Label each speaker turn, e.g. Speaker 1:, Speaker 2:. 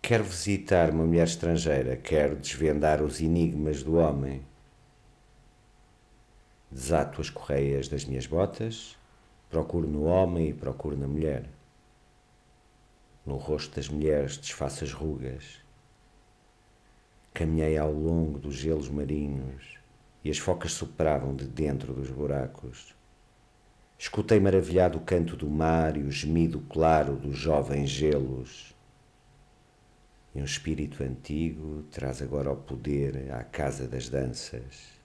Speaker 1: Quero visitar uma mulher estrangeira, quero desvendar os enigmas do homem. Desato as correias das minhas botas, procuro no homem e procuro na mulher. No rosto das mulheres desfaço as rugas. Caminhei ao longo dos gelos marinhos e as focas sopravam de dentro dos buracos. Escutei maravilhado o canto do mar e o gemido claro dos jovens gelos. E um espírito antigo traz agora o poder à casa das danças.